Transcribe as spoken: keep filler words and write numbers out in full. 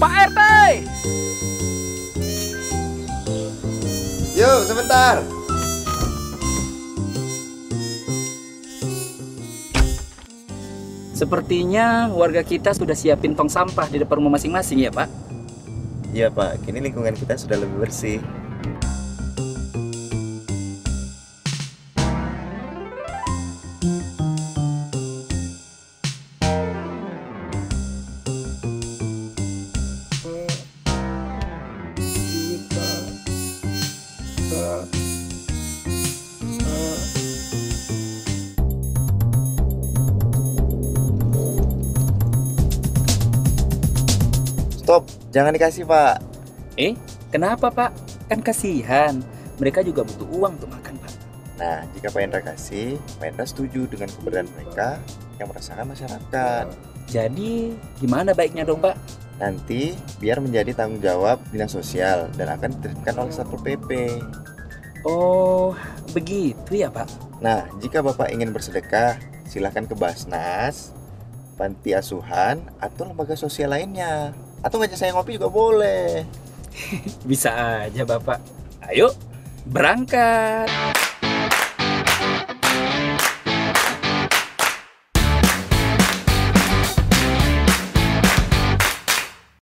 Pak R T! Yuk, sebentar. Sepertinya warga kita sudah siapin tong sampah di depan rumah masing-masing ya, Pak? Iya, Pak. Kini lingkungan kita sudah lebih bersih. Stop, jangan dikasih, Pak. Eh, kenapa, Pak? Kan kasihan. Mereka juga butuh uang untuk makan, Pak. Nah, jika Pak Hendra kasih, Pak Hendra setuju dengan keberadaan mereka yang merasakan masyarakat. Jadi, gimana baiknya dong, Pak? Nanti, biar menjadi tanggung jawab dinas sosial dan akan ditertibkan oleh Satpol P P. Oh, begitu ya, Pak? Nah, jika Bapak ingin bersedekah, silahkan ke Basnas, panti asuhan, atau lembaga sosial lainnya. Atau ngajak saya ngopi juga boleh. Bisa aja, Bapak. Ayo, berangkat!